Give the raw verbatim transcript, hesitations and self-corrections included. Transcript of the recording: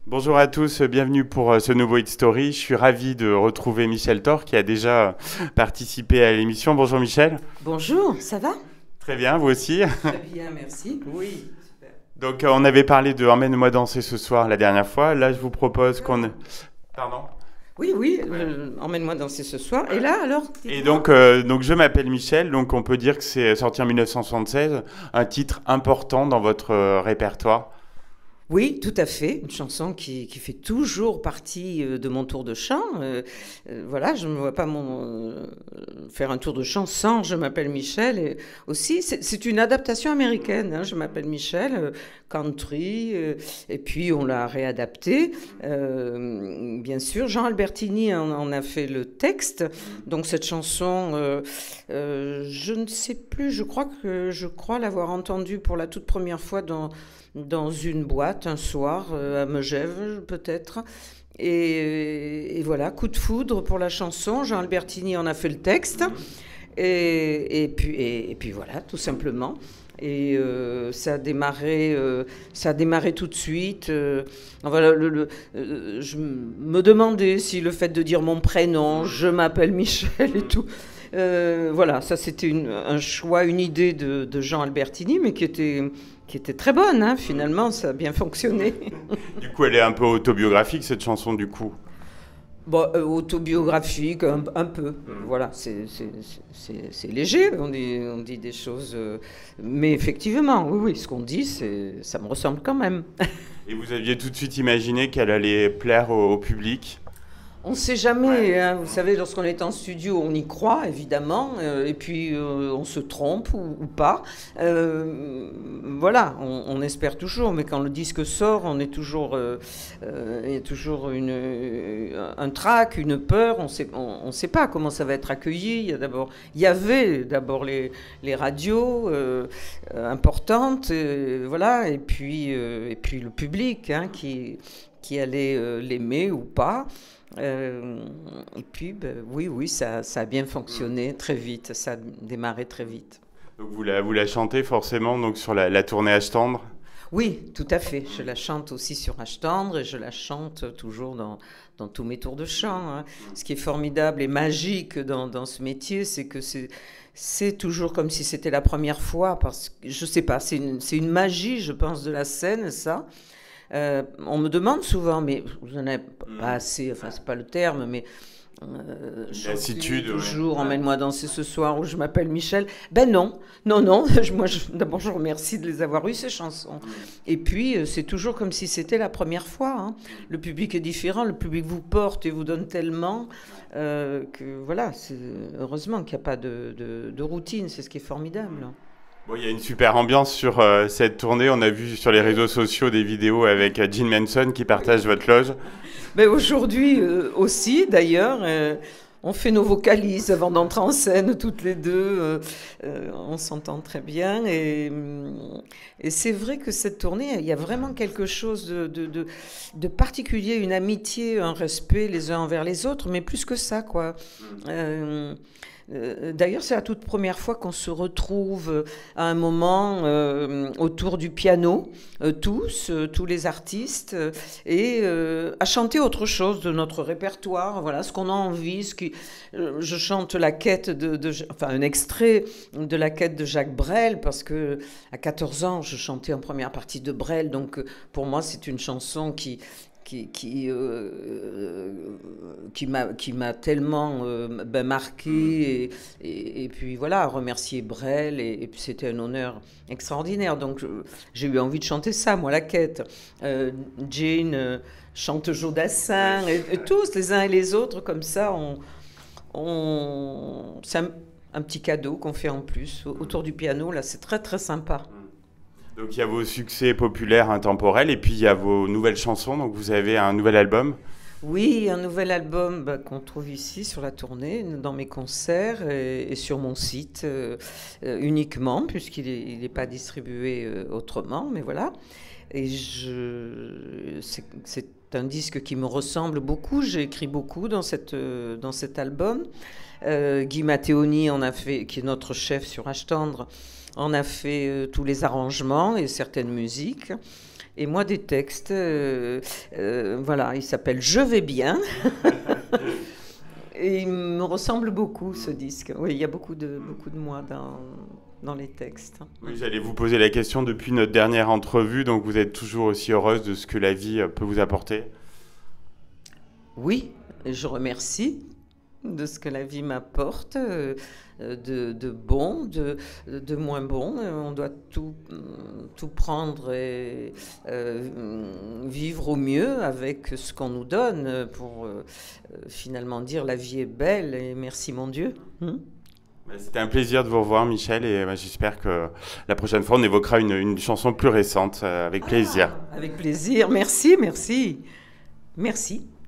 Bonjour à tous, bienvenue pour euh, ce nouveau Hit Story. Je suis ravi de retrouver Michel Thor qui a déjà participé à l'émission. Bonjour Michel. Bonjour, ça va? Très bien, vous aussi. Très bien, merci. Oui, super. Donc euh, on avait parlé de Emmène-moi danser ce soir la dernière fois. Là je vous propose qu'on... Pardon. Oui, oui, euh, emmène-moi danser ce soir. Et là, alors? Et donc, euh, donc je m'appelle Michel, donc on peut dire que c'est sorti en mille neuf cent soixante-seize, un titre important dans votre euh, répertoire. Oui, tout à fait. Une chanson qui, qui fait toujours partie euh, de mon tour de chant. Euh, euh, voilà, je ne me vois pas mon, euh, faire un tour de chant sans Je m'appelle Michel. Et aussi, c'est c'est une adaptation américaine. Hein, Je m'appelle Michel, euh, country. Euh, et puis, on l'a réadapté. Euh, bien sûr, Jean Albertini en, en a fait le texte. Donc, cette chanson, euh, euh, je ne sais plus. Je crois que je crois l'avoir entendue pour la toute première fois dans dans une boîte un soir euh, à Megève peut-être. Et, et voilà, coup de foudre pour la chanson. Jean Albertini en a fait le texte. Et, et, puis, et, et puis voilà, tout simplement. Et euh, ça a démarré, euh, ça a démarré tout de suite. Euh, voilà, le, le, euh, je me demandais si le fait de dire mon prénom, je m'appelle Michel et tout. Euh, voilà, ça c'était une- un choix, une idée de, de Jean Albertini, mais qui était, qui était très bonne, hein, finalement, ça a bien fonctionné. Du coup elle est un peu autobiographique cette chanson du coup. Bon, euh, autobiographique, un, un peu. Voilà, c'est c'est- c'est- c'est léger, on dit, on dit des choses. euh, mais effectivement, oui, oui, ce qu'on dit, c'est, ça me ressemble quand même. Et vous aviez tout de suite imaginé qu'elle allait plaire au, au public? On ne sait jamais, hein. Vous savez, lorsqu'on est en studio, on y croit, évidemment, euh, et puis euh, on se trompe ou, ou pas. Euh, voilà, on, on espère toujours, mais quand le disque sort, on est toujours, euh, euh, il y a toujours une, euh, un trac, une peur, on sait, on, on sait pas comment ça va être accueilli. Il y a d'abord, il y avait d'abord les, les radios euh, euh, importantes, euh, voilà, et puis, euh, et puis le public hein, qui, qui allait euh, l'aimer ou pas. Euh, et puis, ben, oui, oui, ça, ça a bien fonctionné très vite, ça a démarré très vite. Donc vous la, vous la chantez forcément donc sur la, la tournée H tendre. Oui, tout à fait. Je la chante aussi sur H tendre et je la chante toujours dans, dans tous mes tours de chant. Hein. Ce qui est formidable et magique dans, dans ce métier, c'est que c'est, c'est toujours comme si c'était la première fois, parce que je sais pas, c'est une, c'est une magie, je pense, de la scène, ça. Euh, on me demande souvent, mais vous en avez pas assez, enfin c'est pas le terme, mais euh, chanter Lassitude, toujours ouais. emmène-moi danser ce soir où je m'appelle Michel. Ben non, non, non. je- Moi, je- d'abord je remercie de les avoir eues ces chansons. Et puis euh, c'est toujours comme si c'était la première fois. Hein. Le public est différent, le public vous porte et vous donne tellement euh, que voilà. C'est heureusement qu'il n'y a pas de, de- de routine, c'est ce qui est formidable. Bon, il y a une super ambiance sur euh, cette tournée. On a vu sur les réseaux sociaux des vidéos avec euh, Gene Manson qui partage votre loge. Ben aujourd'hui euh, aussi, d'ailleurs, euh, on fait nos vocalises avant d'entrer en scène toutes les deux. Euh, euh, on s'entend très bien. Et, hum, et c'est vrai que cette tournée, il y a vraiment quelque chose de, de, de- de particulier, une amitié, un respect les uns envers les autres, mais plus que ça, quoi. Euh, euh, D'ailleurs, c'est la toute première fois qu'on se retrouve euh, à un moment euh, autour du piano, euh, tous, euh, tous les artistes, euh, et euh, à chanter autre chose de notre répertoire, voilà, ce qu'on a envie, ce qui, euh, je chante la quête de, de- enfin un extrait de la quête de Jacques Brel, parce que à quatorze ans, je chantais en première partie de Brel, donc euh, pour moi, c'est une chanson qui, qui, qui, euh, euh, qui m'a qui m'a tellement euh, ben, marqué et, et, et puis voilà remercier Brel et, et puis c'était un honneur extraordinaire donc je- j'ai eu envie de chanter ça moi la quête. Euh, Jane euh, chante Jodassin et, et tous les uns et les autres comme ça on, on c'est un, un petit cadeau qu'on fait en plus autour du piano là c'est très très sympa. Donc il y a vos succès populaires intemporels et puis il y a vos nouvelles chansons. Donc vous avez un nouvel album. Oui, un nouvel album bah, qu'on trouve ici sur la tournée, dans mes concerts et, et sur mon site euh, euh, uniquement, puisqu'il n'est il est pas distribué euh, autrement, mais voilà. Et je, c'est, c'est un disque qui me ressemble beaucoup, j'ai écrit beaucoup dans, cette, euh, dans cet album. Euh, Guy Matteoni en a fait, qui est notre chef sur H tendre, en a fait euh, tous les arrangements et certaines musiques. et moi des textes. Euh, euh, voilà, il s'appelle Je vais bien. Et il me ressemble beaucoup, ce disque. Oui, il y a beaucoup de, beaucoup de moi dans, dans les textes. Oui, j'allais vous poser la question depuis notre dernière entrevue, donc vous êtes toujours aussi heureuse de ce que la vie peut vous apporter? Oui, je remercie de ce que la vie m'apporte, euh, de, de bon, de, de moins bon. On doit tout, tout prendre et euh, vivre au mieux avec ce qu'on nous donne pour euh, finalement dire la vie est belle et merci mon Dieu. Hmm. C'était un plaisir de vous revoir, Michel, et bah, j'espère que la prochaine fois on évoquera une, une chanson plus récente, euh, avec plaisir. Ah, avec plaisir, merci, merci, merci.